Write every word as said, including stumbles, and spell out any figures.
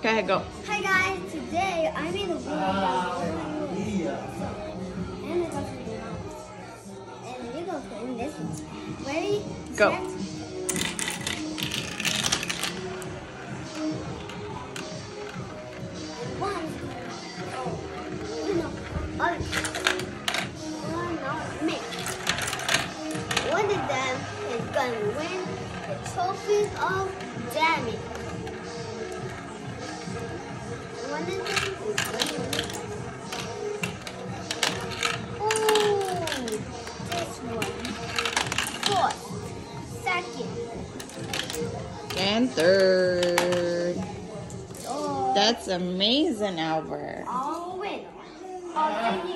Go ahead, go. Hi guys, today I made a video about and it's also the mouse. And we're gonna put in this one. Ready? Go. Set. One. Oh, no. Oh, one, no, me. One of them is gonna win the trophies of Jamie. One of them is gonna win. Oh, this one. Fourth, second, And third. oh, That's amazing, Albert. all win. Oh, thank you.